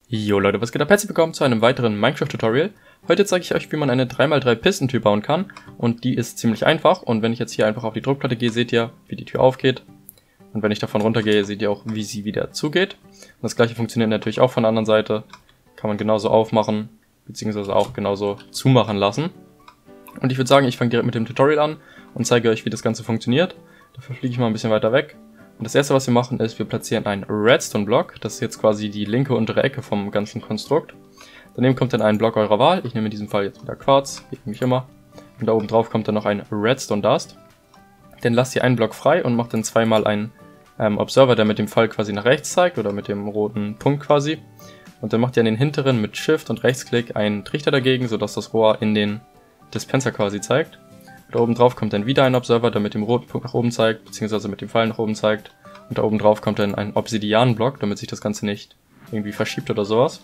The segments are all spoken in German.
Jo Leute, was geht ab? Herzlich willkommen zu einem weiteren Minecraft-Tutorial. Heute zeige ich euch, wie man eine 3x3 Pistentür bauen kann. Und die ist ziemlich einfach. Und wenn ich jetzt hier einfach auf die Druckplatte gehe, seht ihr, wie die Tür aufgeht. Und wenn ich davon runtergehe, seht ihr auch, wie sie wieder zugeht. Und das gleiche funktioniert natürlich auch von der anderen Seite. Kann man genauso aufmachen, beziehungsweise auch genauso zumachen lassen. Und ich würde sagen, ich fange direkt mit dem Tutorial an und zeige euch, wie das Ganze funktioniert. Dafür fliege ich mal ein bisschen weiter weg. Und das erste, was wir machen, ist, wir platzieren einen Redstone-Block. Das ist jetzt quasi die linke untere Ecke vom ganzen Konstrukt. Daneben kommt dann ein Block eurer Wahl. Ich nehme in diesem Fall jetzt wieder Quarz, wie eigentlich immer. Und da oben drauf kommt dann noch ein Redstone-Dust. Dann lasst ihr einen Block frei und macht dann zweimal einen Observer, der mit dem Pfeil quasi nach rechts zeigt, oder mit dem roten Punkt quasi. Und dann macht ihr an den hinteren mit Shift und Rechtsklick einen Trichter dagegen, sodass das Rohr in den Dispenser quasi zeigt. Da oben drauf kommt dann wieder ein Observer, der mit dem roten Punkt nach oben zeigt, beziehungsweise mit dem Pfeil nach oben zeigt. Und da oben drauf kommt dann ein Obsidian-Block, damit sich das Ganze nicht irgendwie verschiebt oder sowas.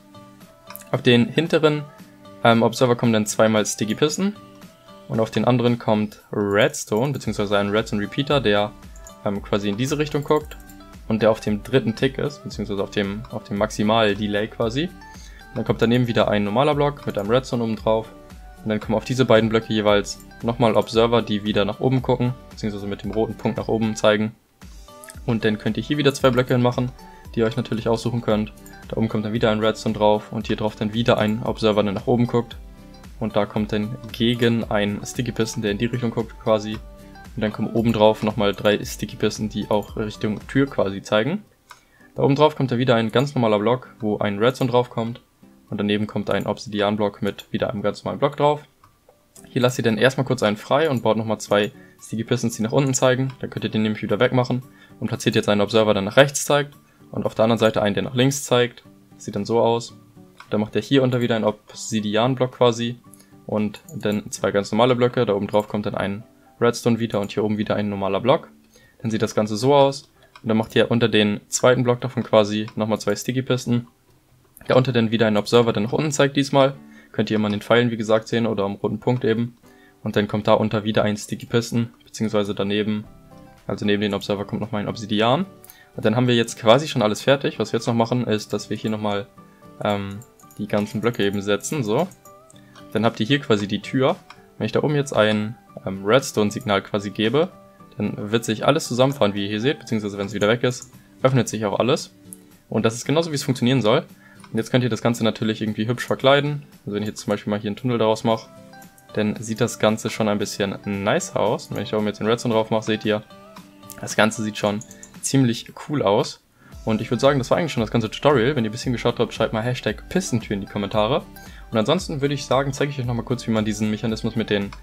Auf den hinteren Observer kommen dann zweimal Sticky Piston. Und auf den anderen kommt Redstone, beziehungsweise ein Redstone Repeater, der quasi in diese Richtung guckt. Und der auf dem dritten Tick ist, beziehungsweise auf dem Maximal-Delay quasi. Und dann kommt daneben wieder ein normaler Block mit einem Redstone oben drauf. Und dann kommen auf diese beiden Blöcke jeweils nochmal Observer, die wieder nach oben gucken, beziehungsweise mit dem roten Punkt nach oben zeigen. Und dann könnt ihr hier wieder zwei Blöcke hinmachen, die ihr euch natürlich aussuchen könnt. Da oben kommt dann wieder ein Redstone drauf und hier drauf dann wieder ein Observer, der nach oben guckt. Und da kommt dann gegen ein Sticky Piston, der in die Richtung guckt quasi. Und dann kommen oben drauf nochmal 3 Sticky Piston, die auch Richtung Tür quasi zeigen. Da oben drauf kommt dann wieder ein ganz normaler Block, wo ein Redstone drauf kommt. Und daneben kommt ein Obsidian-Block mit wieder einem ganz normalen Block drauf. Hier lasst ihr dann erstmal kurz einen frei und baut nochmal 2 Sticky Pistons, die nach unten zeigen. Dann könnt ihr den nämlich wieder wegmachen und platziert jetzt einen Observer, der nach rechts zeigt. Und auf der anderen Seite einen, der nach links zeigt. Das sieht dann so aus. Dann macht ihr hier unter wieder einen Obsidian-Block quasi. Und dann 2 ganz normale Blöcke. Da oben drauf kommt dann ein Redstone wieder und hier oben wieder ein normaler Block. Dann sieht das Ganze so aus. Und dann macht ihr unter den zweiten Block davon quasi nochmal 2 Sticky Piston. Da unter dann wieder ein Observer, der nach unten zeigt diesmal. Könnt ihr immer an den Pfeilen, wie gesagt, sehen oder am roten Punkt eben. Und dann kommt da unter wieder ein Sticky Piston, beziehungsweise daneben, also neben den Observer kommt nochmal ein Obsidian. Und dann haben wir jetzt quasi schon alles fertig. Was wir jetzt noch machen, ist, dass wir hier nochmal die ganzen Blöcke eben setzen, so. Dann habt ihr hier quasi die Tür. Wenn ich da oben jetzt ein Redstone-Signal quasi gebe, dann wird sich alles zusammenfahren, wie ihr hier seht, beziehungsweise wenn es wieder weg ist, öffnet sich auch alles. Und das ist genauso, wie es funktionieren soll. Und jetzt könnt ihr das Ganze natürlich irgendwie hübsch verkleiden. Also wenn ich jetzt zum Beispiel mal hier einen Tunnel daraus mache, dann sieht das Ganze schon ein bisschen nicer aus. Und wenn ich da oben jetzt den Redstone drauf mache, seht ihr, das Ganze sieht schon ziemlich cool aus. Und ich würde sagen, das war eigentlich schon das ganze Tutorial. Wenn ihr ein bisschen geschaut habt, schreibt mal Hashtag Pistentür in die Kommentare. Und ansonsten würde ich sagen, zeige ich euch nochmal kurz, wie man diesen Mechanismus mit den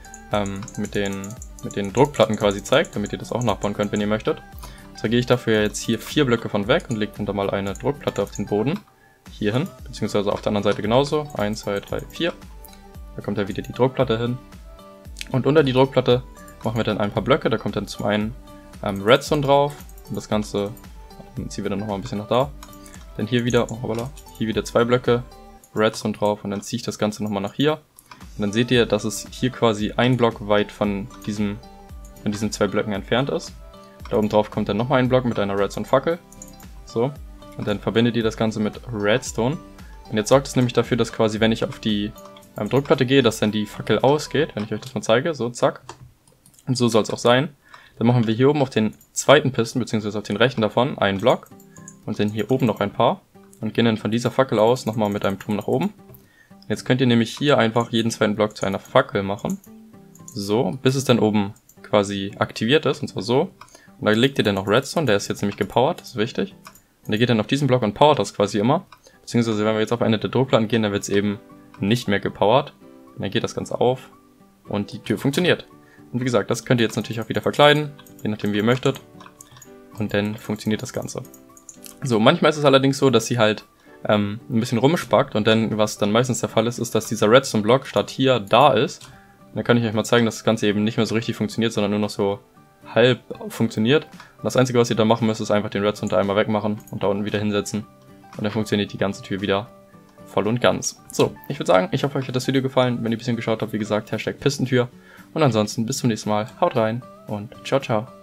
Druckplatten quasi zeigt, damit ihr das auch nachbauen könnt, wenn ihr möchtet. So gehe ich dafür jetzt hier 4 Blöcke von weg und lege dann da mal eine Druckplatte auf den Boden. Hier hin, beziehungsweise auf der anderen Seite genauso. 1, 2, 3, 4. Da kommt ja wieder die Druckplatte hin. Und unter die Druckplatte machen wir dann ein paar Blöcke. Da kommt dann zum einen Redstone drauf. Und das Ganze ziehen wir dann nochmal ein bisschen nach da. Dann hier wieder, oh, hoppala, hier wieder 2 Blöcke Redstone drauf. Und dann ziehe ich das Ganze nochmal nach hier. Und dann seht ihr, dass es hier quasi ein Block weit von diesen 2 Blöcken entfernt ist. Da oben drauf kommt dann nochmal ein Block mit einer Redstone-Fackel. So. Und dann verbindet ihr das Ganze mit Redstone. Und jetzt sorgt es nämlich dafür, dass quasi, wenn ich auf die Druckplatte gehe, dass dann die Fackel ausgeht. Wenn ich euch das mal zeige, so, zack. Und so soll es auch sein. Dann machen wir hier oben auf den zweiten Piston, beziehungsweise auf den rechten davon, einen Block. Und dann hier oben noch ein paar. Und gehen dann von dieser Fackel aus nochmal mit einem Turm nach oben. Jetzt könnt ihr nämlich hier einfach jeden zweiten Block zu einer Fackel machen. So, bis es dann oben quasi aktiviert ist, und zwar so. Und da legt ihr dann noch Redstone, der ist jetzt nämlich gepowert, das ist wichtig. Und der geht dann auf diesen Block und powert das quasi immer. Beziehungsweise wenn wir jetzt auf eine der Druckplatten gehen, dann wird es eben nicht mehr gepowert. Und dann geht das Ganze auf und die Tür funktioniert. Und wie gesagt, das könnt ihr jetzt natürlich auch wieder verkleiden, je nachdem wie ihr möchtet. Und dann funktioniert das Ganze. So, manchmal ist es allerdings so, dass sie halt ein bisschen rumspackt. Und dann, was dann meistens der Fall ist, ist, dass dieser Redstone-Block statt hier da ist. Und dann kann ich euch mal zeigen, dass das Ganze eben nicht mehr so richtig funktioniert, sondern nur noch so halb funktioniert. Und das Einzige, was ihr da machen müsst, ist einfach den Redstone da einmal wegmachen und da unten wieder hinsetzen. Und dann funktioniert die ganze Tür wieder voll und ganz. So, ich würde sagen, ich hoffe, euch hat das Video gefallen. Wenn ihr ein bisschen geschaut habt, wie gesagt, Hashtag Pistentür. Und ansonsten bis zum nächsten Mal. Haut rein und ciao, ciao.